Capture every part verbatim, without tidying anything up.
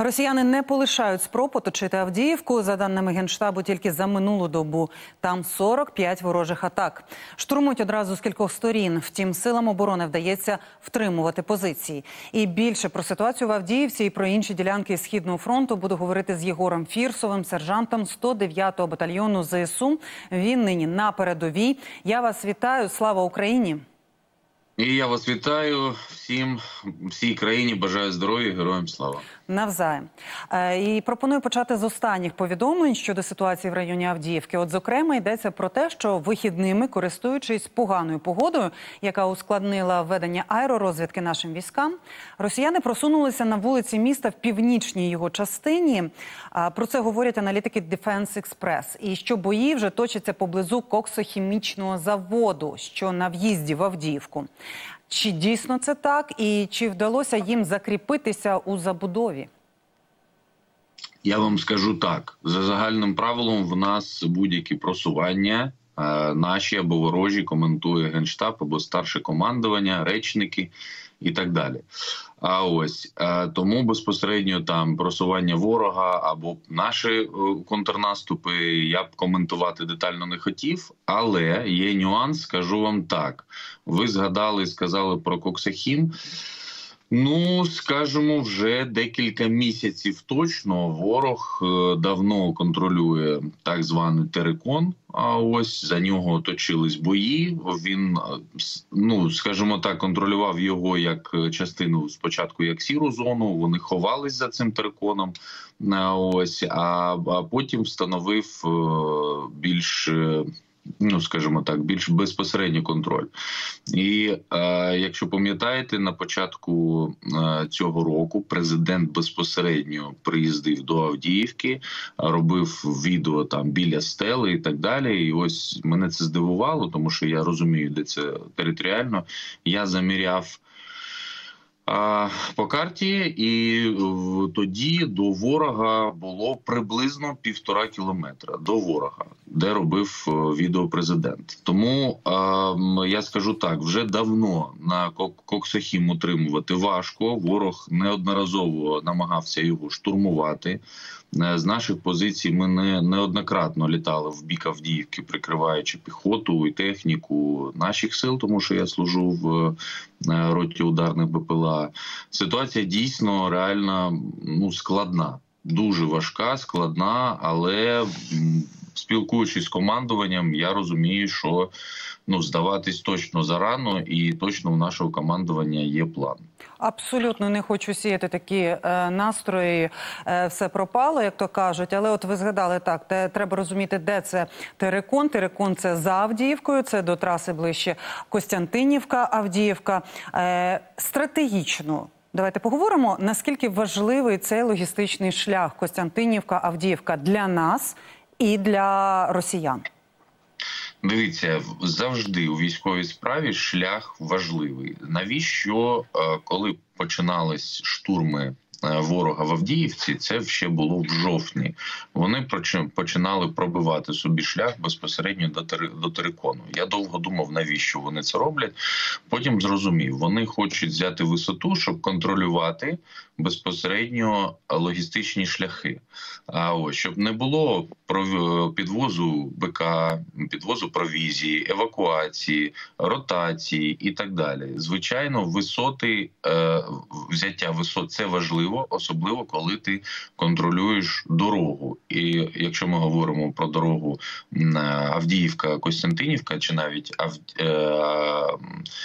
Росіяни не полишають спроб оточити Авдіївку. За даними Генштабу, тільки за минулу добу там сорок п'ять ворожих атак. Штурмують одразу з кількох сторін. Втім, силам оборони вдається втримувати позиції. І більше про ситуацію в Авдіївці і про інші ділянки Східного фронту буду говорити з Єгором Фірсовим, сержантом сто дев'ятого батальйону ЗСУ. Він нині на передовій. Я вас вітаю. Слава Україні! І я вас вітаю, всім, всій країні бажаю здоров'я, героям слава. Навзаєм. Е, і пропоную почати з останніх повідомлень щодо ситуації в районі Авдіївки. От, зокрема, йдеться про те, що вихідними, користуючись поганою погодою, яка ускладнила введення аеророзвідки нашим військам, росіяни просунулися на вулиці міста в північній його частині. А, про це говорять аналітики Defense Express. І що бої вже точаться поблизу коксохімічного заводу, що на в'їзді в Авдіївку. Чи дійсно це так? І чи вдалося їм закріпитися у забудові? Я вам скажу так. За загальним правилом в нас будь-які просування, е, наші або ворожі, коментує Генштаб або старше командування, речники і так далі. А ось е, тому безпосередньо там просування ворога або наші е, контрнаступи я б коментувати детально не хотів, але є нюанс, скажу вам так. Ви згадали, сказали про Коксохім. Ну, скажімо, вже декілька місяців точно ворог е, давно контролює так званий Терекон, а ось за нього точились бої. Він, ну, скажімо так, контролював його як частину спочатку як сіру зону, вони ховались за цим Тереконом, а ось, а, а потім встановив е, більш... Е, ну, скажімо так, більш безпосередній контроль. І е, якщо пам'ятаєте, на початку е, цього року президент безпосередньо приїздив до Авдіївки, робив відео там біля стели і так далі. І ось мене це здивувало, тому що я розумію, де це територіально. Я заміряв по карті, і тоді до ворога було приблизно півтора кілометра до ворога, де робив відео президент. Тому я скажу так, вже давно на Коксохім утримувати важко. Ворог неодноразово намагався його штурмувати. З наших позицій ми не, неоднократно літали в бік Авдіївки, прикриваючи піхоту і техніку наших сил, тому що я служу в роті ударних БПЛА. Ситуація дійсно реально ну, складна, дуже важка, складна, але спілкуючись з командуванням, я розумію, що ну, здаватись точно зарано і точно у нашого командування є план. Абсолютно не хочу сіяти такі е, настрої, е, все пропало, як то кажуть. Але от ви згадали так, те, треба розуміти, де це Терекон. Терекон – це за Авдіївкою, це до траси ближче Костянтинівка, Авдіївка. Е, стратегічно, давайте поговоримо, наскільки важливий цей логістичний шлях Костянтинівка-Авдіївка для нас і для росіян. Дивіться, завжди у військовій справі шлях важливий. Навіщо, коли починались штурми ворога в Авдіївці, це ще було в жовтні. Вони починали пробивати собі шлях безпосередньо до Терекону. Я довго думав, навіщо вони це роблять. Потім зрозумів, вони хочуть взяти висоту, щоб контролювати безпосередньо логістичні шляхи. А ось, щоб не було підвозу БК, підвозу провізії, евакуації, ротації і так далі. Звичайно, висоти, е, взяття висот – це важливо, особливо коли ти контролюєш дорогу. І якщо ми говоримо про дорогу Авдіївка-Костянтинівка, чи навіть Ав... е...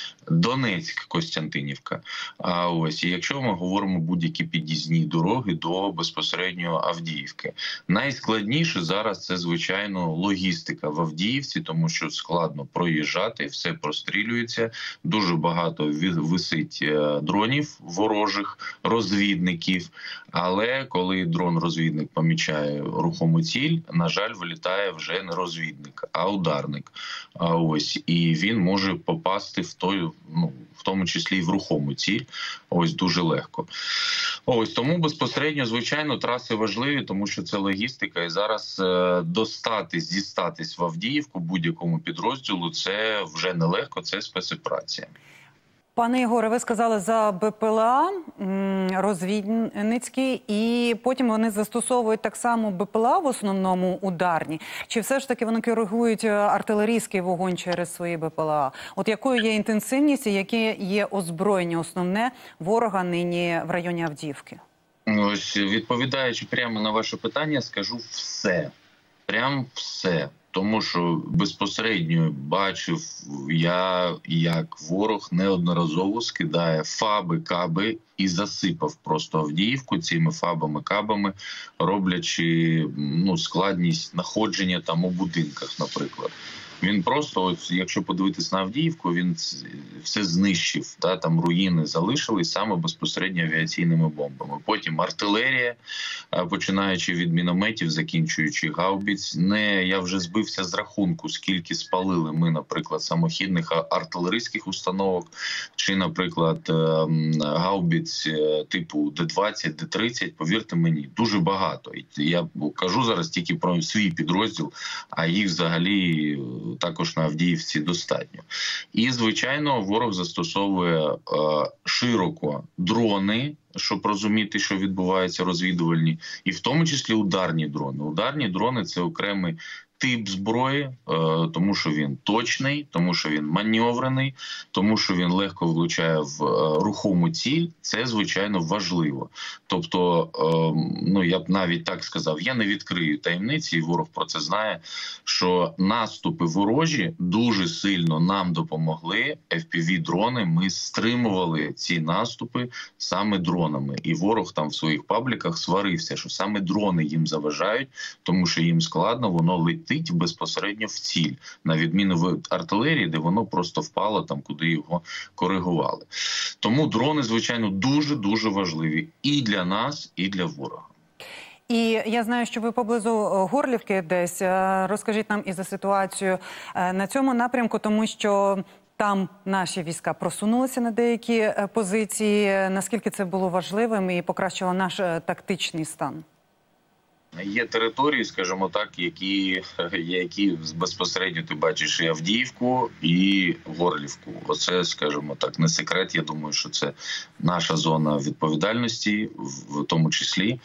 Донецьк-Костянтинівка, а ось, і якщо ми говоримо будь-які під'їзні дороги до безпосередньо Авдіївки. Найскладніше зараз це, звичайно, логістика в Авдіївці, тому що складно проїжджати, все прострілюється, дуже багато висить дронів ворожих, розвідників, але коли дрон-розвідник помічає рухому ціль, на жаль, вилітає вже не розвідник, а ударник. А ось, і він може попасти в той, ну, в тому числі і в рухому ціль, ось дуже легко. Ось тому безпосередньо, звичайно, траси важливі, тому що це логістика, і зараз е, достатись, дістатись в Авдіївку будь-якому підрозділу, це вже нелегко, це спецоперація. Пане Єгоре, ви сказали за БПЛА м, розвідницькі, і потім вони застосовують так само БПЛА в основному ударні? Чи все ж таки вони коригують артилерійський вогонь через свої БПЛА? От якою є інтенсивність і яке є озброєння основне ворога нині в районі Авдіївки? Ось, відповідаючи прямо на ваше питання, скажу все. Прям все. Тому що безпосередньо бачив я, як ворог неодноразово скидає фаби, каби і засипав просто Авдіївку цими фабами, кабами, роблячи ну, складність знаходження там у будинках, наприклад. Він просто, ось, якщо подивитись на Авдіївку, він все знищив. Та, там руїни залишились саме безпосередньо авіаційними бомбами. Потім артилерія, починаючи від мінометів, закінчуючи гаубиць. Не, я вже збився з рахунку, скільки спалили ми, наприклад, самохідних артилерійських установок, чи, наприклад, гаубиць типу Д двадцять, Д тридцять, повірте мені, дуже багато. Я кажу зараз тільки про свій підрозділ, а їх взагалі також на Авдіївці достатньо. І, звичайно, ворог застосовує е, широко дрони, щоб розуміти, що відбувається, розвідувальні, і в тому числі ударні дрони. Ударні дрони – це окремий тип зброї, е, тому що він точний, тому що він маневрений, тому що він легко влучає в е, рухому ціль. Це, звичайно, важливо. Тобто, е, ну, я б навіть так сказав, я не відкрию таємниці, і ворог про це знає, що наступи ворожі дуже сильно нам допомогли. еф пі ві-дрони, ми стримували ці наступи саме дронами. І ворог там в своїх пабліках сварився, що саме дрони їм заважають, тому що їм складно, воно летить безпосередньо в ціль, на відміну від артилерії, де воно просто впало там, куди його коригували. Тому дрони, звичайно, дуже-дуже важливі і для нас, і для ворога. І я знаю, що ви поблизу Горлівки десь. Розкажіть нам і за ситуацію на цьому напрямку, тому що там наші війська просунулися на деякі позиції. Наскільки це було важливим і покращило наш тактичний стан? Є території, скажімо так, які, які безпосередньо ти бачиш і Авдіївку, і Горлівку. Оце, скажімо так, не секрет. Я думаю, що це наша зона відповідальності, в тому числі.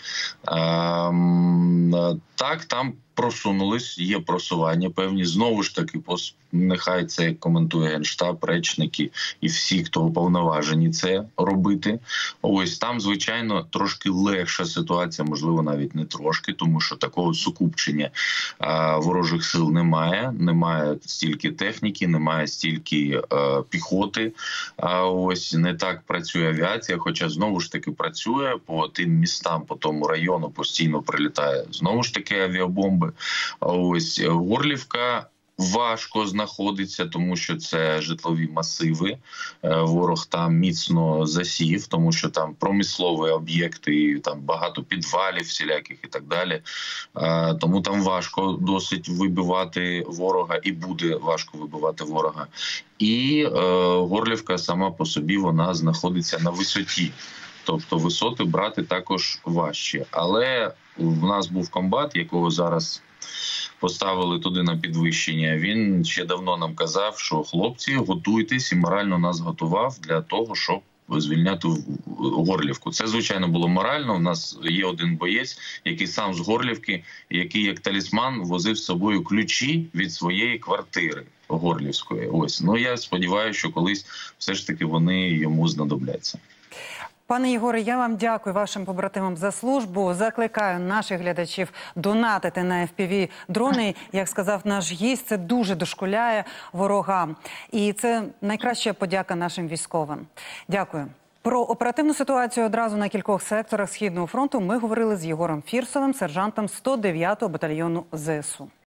Так, там просунулись, є просування певні. Знову ж таки, нехай це коментує Генштаб, речники і всі, хто уповноважені це робити. Ось там, звичайно, трошки легша ситуація, можливо, навіть не трошки, тому що такого сукупчення а, ворожих сил немає. Немає стільки техніки, немає стільки а, піхоти. А ось не так працює авіація, хоча знову ж таки працює по тим містам, по тому району постійно прилітає знову ж таки авіабомби. А ось Горлівка важко знаходиться, тому що це житлові масиви. Ворог там міцно засів, тому що там промислові об'єкти, там багато підвалів всіляких і так далі. Тому там важко досить вибивати ворога, і буде важко вибивати ворога. І е, Горлівка сама по собі, вона знаходиться на висоті. Тобто висоти брати також важче. Але в нас був комбат, якого зараз поставили туди на підвищення. Він ще давно нам казав, що хлопці, готуйтесь, і морально нас готував для того, щоб звільняти Горлівку. Це, звичайно, було морально. У нас є один боєць, який сам з Горлівки, який як талісман возив з собою ключі від своєї квартири Горлівської. Ось. Ну, я сподіваюся, що колись все ж таки вони йому знадобляться. Пане Єгоре, я вам дякую вашим побратимам за службу. Закликаю наших глядачів донатити на еф пі ві-дрони. Як сказав наш гість, це дуже дошкуляє ворогам. І це найкраща подяка нашим військовим. Дякую. Про оперативну ситуацію одразу на кількох секторах Східного фронту ми говорили з Єгором Фірсовим, сержантом сто дев'ятого батальйону зе ес у.